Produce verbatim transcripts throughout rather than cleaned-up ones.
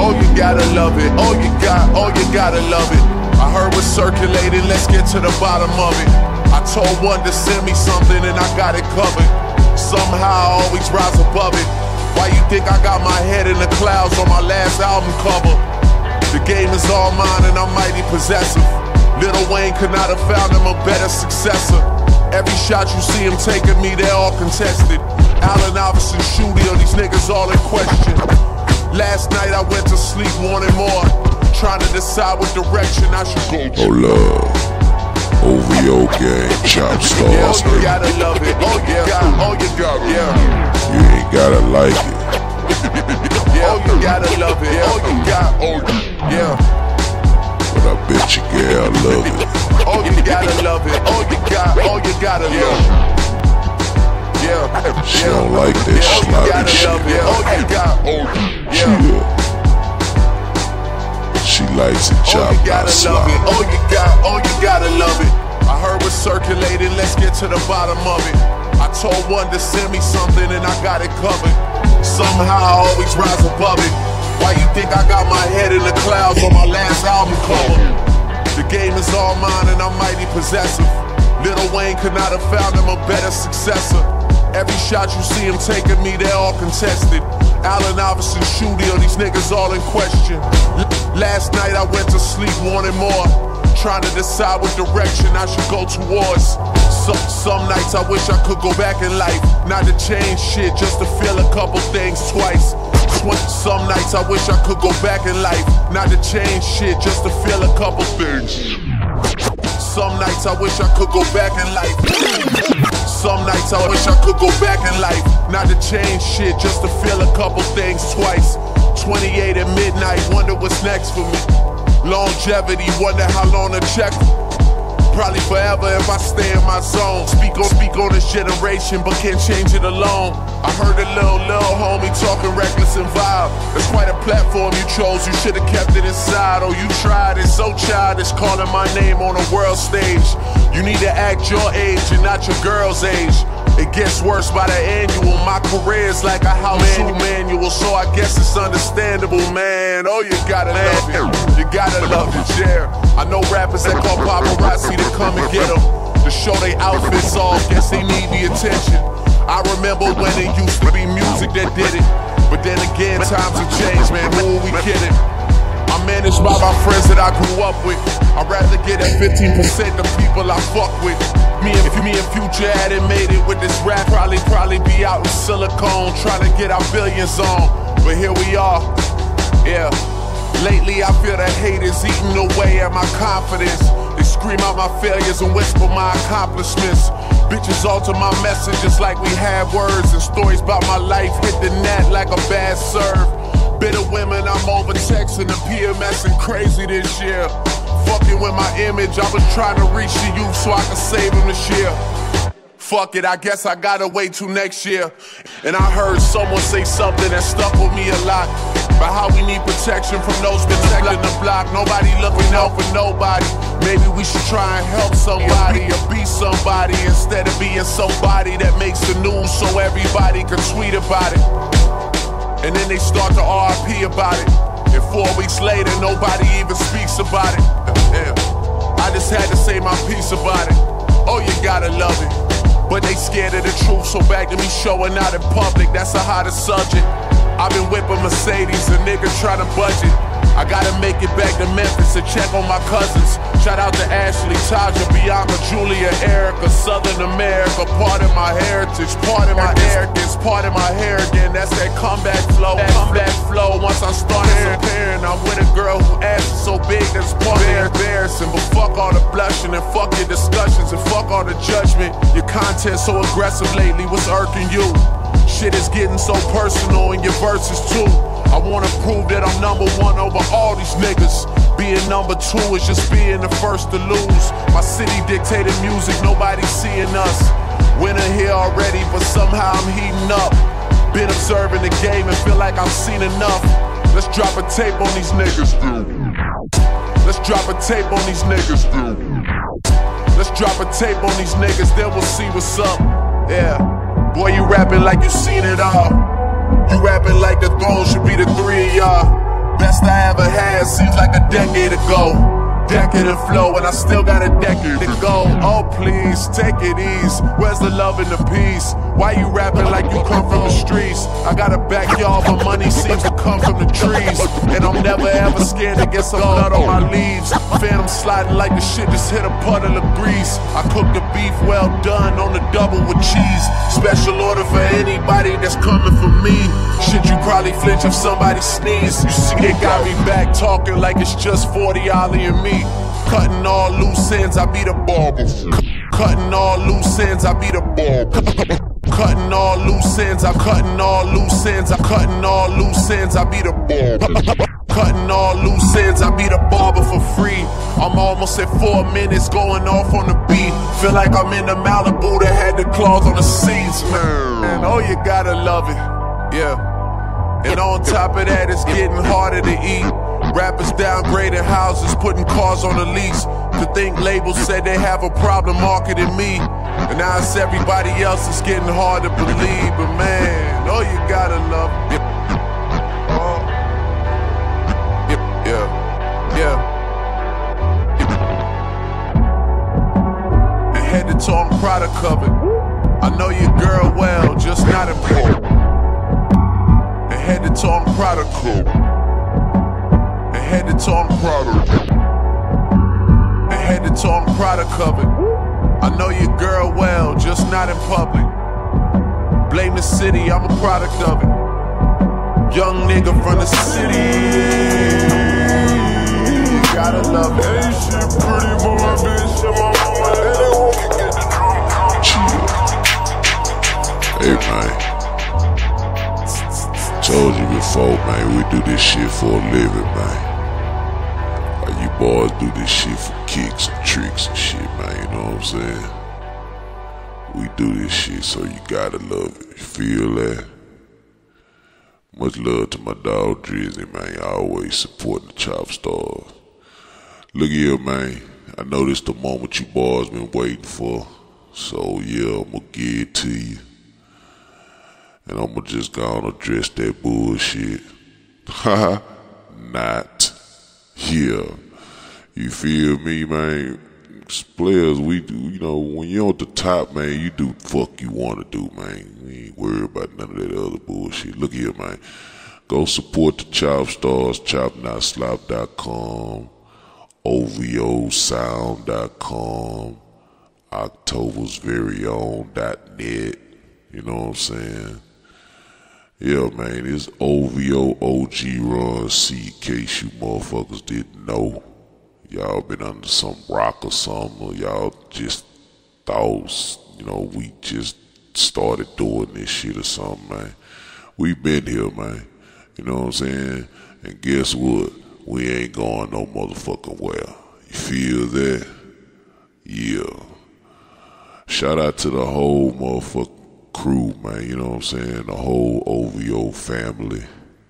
Oh, you gotta love it. Oh, you got, oh, you gotta love it. I heard what's circulating, let's get to the bottom of it. I told one to send me something and I got it covered. Somehow I always rise above it. Why you think I got my head in the clouds on my last album cover? The game is all mine and I'm mighty possessive. Lil Wayne could not have found him a better successor. Every shot you see him taking me, they're all contested. Allen Iverson, Shooty, these niggas all in question. Last night I went to sleep wanting more, trying to decide what direction I should go to. Oh love, O V O gang, chop stars. Yeah, oh, you gotta love it. Oh, you got, oh, you got, yeah. You ain't gotta like it. Yeah, oh, you gotta love it. Oh, you got, oh, yeah. But I bet you, girl, love it. Oh, you gotta love it. Oh, you got, oh, you gotta love it. Yeah, she don't like that sloppy shit. Oh, you got, oh, yeah. She likes it chopped out sloppy. Oh, you got, oh, you gotta love it. I heard what's circulating, let's get to the bottom of it. I told one to send me something and I got it covered. Somehow I always rise above it. Why you think I got my head in the clouds on my last album cover? The game is all mine and I'm mighty possessive. Lil Wayne could not have found him a better successor. Every shot you see him taking me, they're all contested. Allen Iverson, Shooty, these niggas all in question. Last night I went to sleep wanting more, trying to decide what direction I should go towards. Some, some nights I wish I could go back in life, not to change shit, just to feel a couple things twice. Some nights I wish I could go back in life, not to change shit, just to feel a couple things. Some nights I wish I could go back in life. Some nights I wish I could go back in life, not to change shit, just to feel a couple things twice. twenty-eight at midnight, wonder what's next for me. Longevity, wonder how long the check. Probably forever if I stay in my zone. Speak on, speak on this generation, but can't change it alone. I heard a little, little homie talking reckless and vibe. That's quite a platform you chose, you should've kept it inside. Oh, you tried it, so childish, calling my name on a world stage. You need to act your age and not your girl's age. It gets worse by the annual. My career's like a how-to manual, so I guess it's understandable, man. Oh, you gotta love it. You gotta love it, yeah. I know rappers that call paparazzi to come and get them, to show they outfits off, guess they need the attention. I remember when it used to be music that did it, but then again, times have changed, man. Who are we kidding? I'm managed by my friends that I grew up with. I'd rather get that fifteen percent the people I fuck with. Me and, if me and Future hadn't made it with this rap, probably, probably be out in Silicone trying to get our billions on. But here we are, yeah. Lately I feel that hate is eating away at my confidence. They scream out my failures and whisper my accomplishments. Bitches alter my messages like we had words, and stories about my life hit the net like a bad serve. Bitter women, I'm over texting and P M S and crazy this year. Fucking with my image, I was trying to reach the youth so I could save them this year. Fuck it, I guess I gotta wait till next year. And I heard someone say something that stuck with me a lot, about how we need protection from those protecting the block. Nobody looking out for nobody. Maybe we should try and help somebody or be somebody instead of being somebody that makes the news so everybody can tweet about it. And then they start to R I P about it, and four weeks later nobody even speaks about it. Yeah. I just had to say my piece about it. Oh, you gotta love it. But they scared of the truth, so back to me showing out in public, that's the hottest subject. I've been whipping Mercedes, a nigga trying to budget. I gotta make it back to Memphis to check on my cousins. Shout out to Ashley, Taja, Bianca, Julia, Erica, Southern America. Part of my heritage, part of my arrogance, part of my hair again. That's that comeback flow, that comeback flow. Once I started comparing, I'm with a girl who ass is so big that's part of embarrassing. But fuck all the blushing and fuck your discussions and fuck all the judgment. Your content so aggressive lately, what's irking you? Shit is getting so personal in your verses too. I wanna prove that I'm number one over all these niggas. Being number two is just being the first to lose. My city dictated music, nobody's seeing us. Winter here already, but somehow I'm heating up. Been observing the game and feel like I've seen enough. Let's drop a tape on these niggas, dude. Let's drop a tape on these niggas, dude. Let's drop a tape on these niggas, then we'll see what's up. Yeah, boy, you rapping like you seen it all. You rapping like the throne should be the three of y'all. Best best I ever had seems like a decade ago. Decade of flow and I still got a decade to go. Oh please, take it easy. Where's the love and the peace? Why you rapping like you come from the streets? I got a backyard but money seems to come from the trees. And I'm never ever scared to get some blood on my leaves. Phantom sliding like the shit just hit a puddle of grease. I cook the beef well done on the double with cheese. Special order for anybody that's coming for me. Shit, you probably flinch if somebody sneeze. You see, they got me back talking like it's just forty Ollie and me. Cutting all loose ends, I be the barber. Cutting all loose ends, I be the barber. Cutting all loose ends, I'm cutting all loose ends, I'm cutting all loose ends, I be the barber. Cutting all loose ends, I be the barber for free. I'm almost at four minutes going off on the beat. Feel like I'm in the Malibu that had the claws on the seats, man. Oh, you gotta love it, yeah. And on top of that, it's getting harder to eat. Rappers downgrading houses, putting cars on the lease. To think labels said they have a problem marketing me. And now it's everybody else, it's getting hard to believe. But man, oh, you gotta love it. Oh. Yeah, yeah, yeah. And head to toe, I'm product covered. I know your girl well, just not important. And head to toe, I'm product covered. Head to toe, I'm proud of it. And head to toe, I'm proud of covered. I know your girl well, just not in public. Blame the city, I'm a product of it. Young nigga from the city. You gotta love it. Hey, shit pretty boy, bitch. My mama, anyone can get the drum. Hey, man. Told you before, man, we do this shit for a living, man. You boys do this shit for kicks and tricks and shit, man, you know what I'm saying? We do this shit, so you gotta love it. You feel that? Much love to my dog Drizzy, man. You always supporting the Chop Stars. Look here, man. I know this the moment you boys been waiting for. So yeah, I'm gonna give it to you. And I'm gonna just go on and address that bullshit. Haha, not here. You feel me, man? Players, we do, you know, when you're at the top, man, you do the fuck you want to do, man. We ain't worried about none of that other bullshit. Look here, man. Go support the Chop Stars, chop not slop dot com, O V O sound dot com, October's very own dot net. You know what I'm saying? Yeah, man, it's O V O O G Run C, in case you motherfuckers didn't know. Y'all been under some rock or something, or y'all just thought, you know, we just started doing this shit or something, man. We been here, man. You know what I'm saying? And guess what? We ain't going no motherfucking where. You feel that? Yeah. Shout out to the whole motherfucking crew, man. You know what I'm saying? The whole O V O family.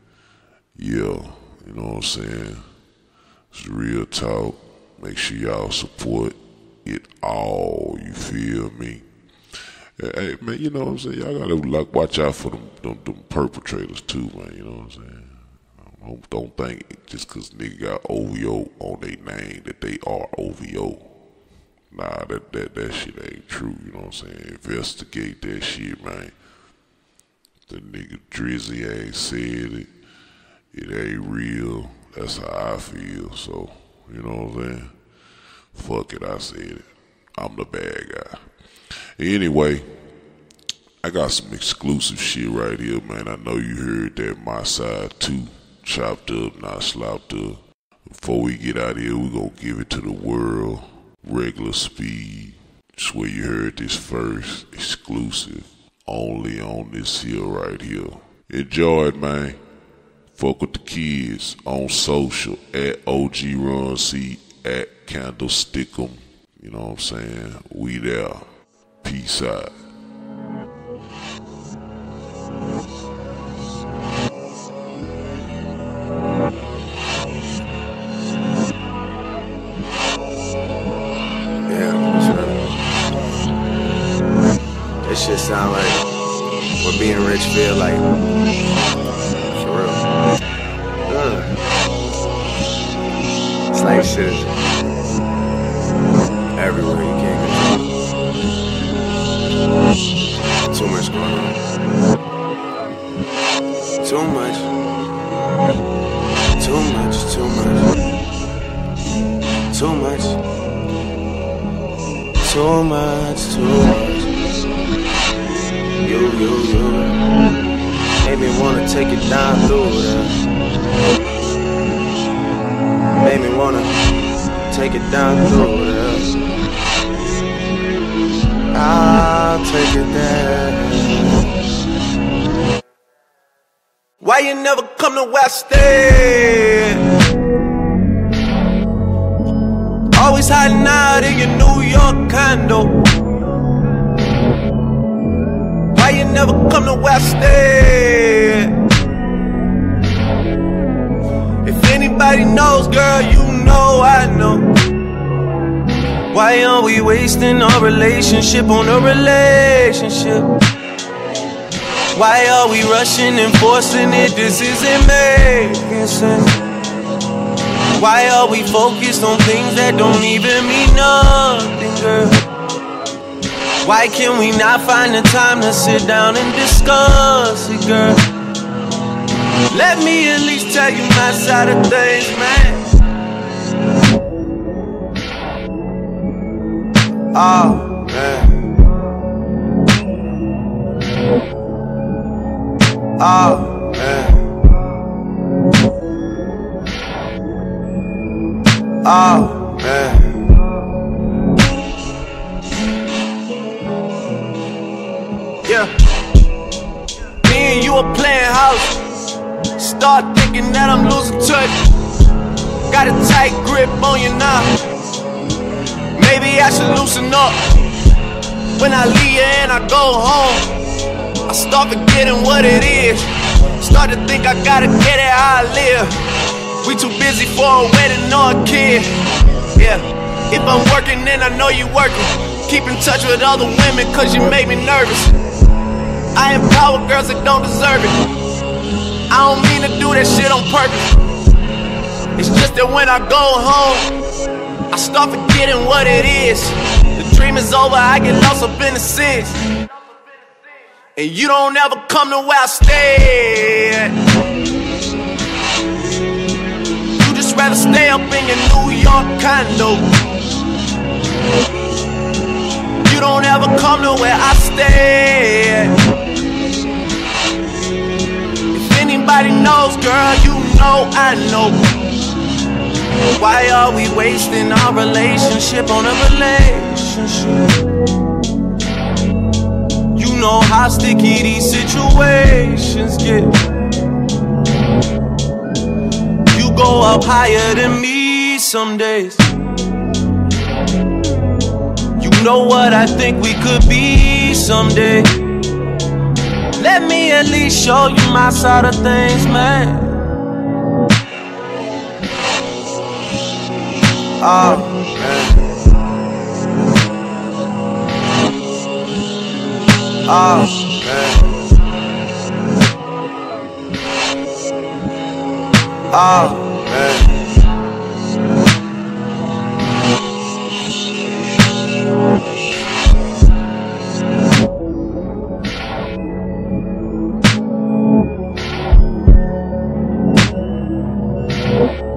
Yeah. You know what I'm saying? It's real talk. Make sure y'all support it all. You feel me? Hey, man, you know what I'm saying? Y'all gotta like watch out for them, them, them perpetrators too, man. You know what I'm saying? Don't, don't think just cause nigga got O V O on their name that they are O V O. Nah, that, that, that shit ain't true. You know what I'm saying? Investigate that shit, man. The nigga Drizzy ain't said it. It ain't real. That's how I feel, so, you know what I'm saying? Fuck it, I said it. I'm the bad guy. Anyway, I got some exclusive shit right here, man. I know you heard that My Side two, chopped up, not slopped up. Before we get out of here, we gonna give it to the world, regular speed. Just where you heard this first, exclusive, only on this here right here. Enjoy it, man. Fuck with the kids on social at O G Run C, at Candlestick'em. You know what I'm saying? We there. Peace out. Yeah, sure. That shit sound like what being rich feel like. For real. Ugh. Like shit is everywhere, you can't control. Too much going on. Too much. Too much, too much. Too much. Too much, too much. You, you, you. Made me wanna take it down through that. Made me wanna take it down through that. I'll take it there. Why you never come to where I stay? Always hiding out in your New York condo. Why you never come to where I stay? If anybody knows, girl, you know I know. Why are we wasting our relationship on a relationship? Why are we rushing and forcing it? This isn't making sense. Why are we focused on things that don't even mean nothing, girl? Why can we not find the time to sit down and discuss it, girl? Let me at least tell you my side of things, man. Oh, man. Oh, man. Oh, man. Yeah. Me and you are playing house. Start thinking that I'm losing touch. Got a tight grip on you now. Maybe I should loosen up. When I leave you and I go home, I start forgetting what it is. Start to think I gotta get it how I live. We too busy for a wedding or a kid. Yeah, if I'm working then I know you working. Keep in touch with other women cause you make me nervous. I empower girls that don't deserve it. I don't mean to do that shit on purpose. It's just that when I go home, I start forgetting what it is. The dream is over, I get lost up in the sins. And you don't ever come to where I stay. You just rather stay up in your New York condo. You don't ever come to where I stay. If anybody knows, girl, you know I know. Why are we wasting our relationship on a relationship? You know how sticky these situations get. You go up higher than me some days. You know what I think we could be someday. Let me at least show you my side of things, man. Oh, man. Oh, man. Oh, man. We'll be right back.